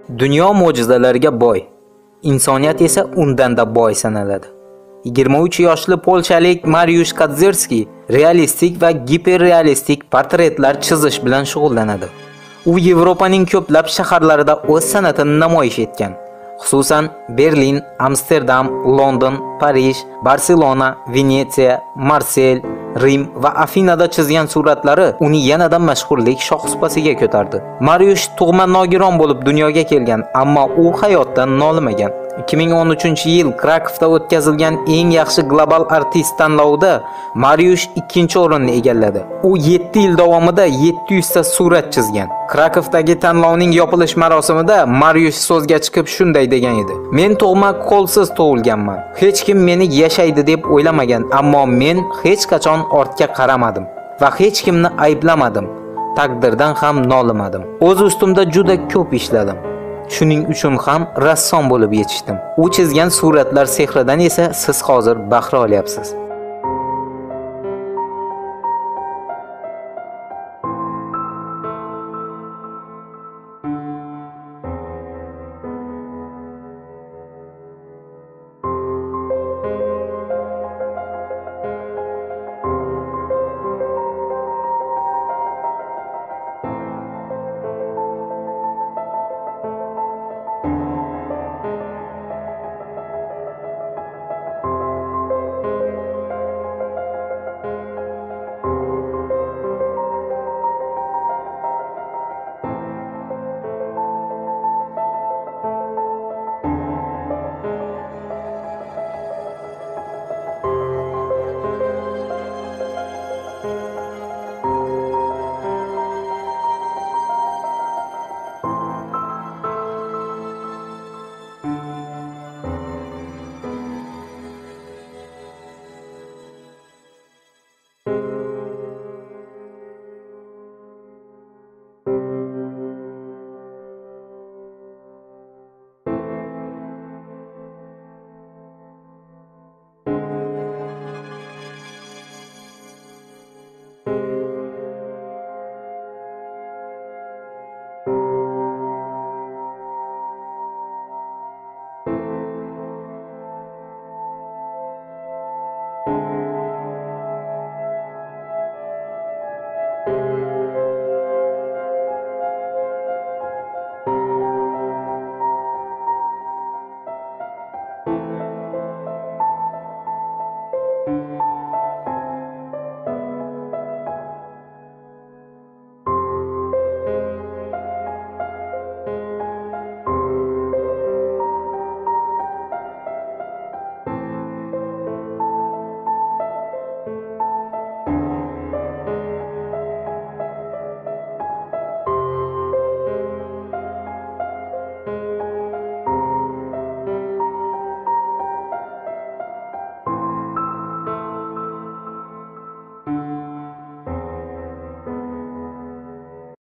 Dunyo mo'jizalariga boy, insoniyat esa undan-da boy sanaladi. 23 yoshli polshalik Mariusz Kadzierski realistik va giperrealistik portretlar chizish bilan shug'ullanadi. U Yevropaning ko'plab shaharlarida o'z san'atini namoyish etgan. Xususan, Berlin, Amsterdam, London, Parij, Barselona, Venetsiya, Marsel, Rim va Afinada chizgan suratlari uni yanada mashhurlik shohsupasiga ko'tardi. Mariusz tug'ma nogiron bo'lib dunyoga kelgan, ammo u hayotdan nolimagan. 2013-yil Krakovda o'tkazilgan eng yaxshi global artist tanlovida Mariusz 2-o'rinni egalladi. U 7 yil davomida 700 ta surat chizgan. Krakovdagi tanlovning yopilish marosimida Mariusz so'zga chiqib shunday degan edi: "Men tug'ma qo'lsiz tug'ilganman. Hech kim meni yashaydi deb o'ylamagan, ammo men hech qachon ortga qaramadim va hech kimni ayblamadim. Taqdirdan ham nolimadim. O'z ustimda juda ko'p ishladim. Shuning uchun ham rassom bo'lib yetishdim. U chizgan suratlar sehridan esa siz hozir bahra olyapsiz."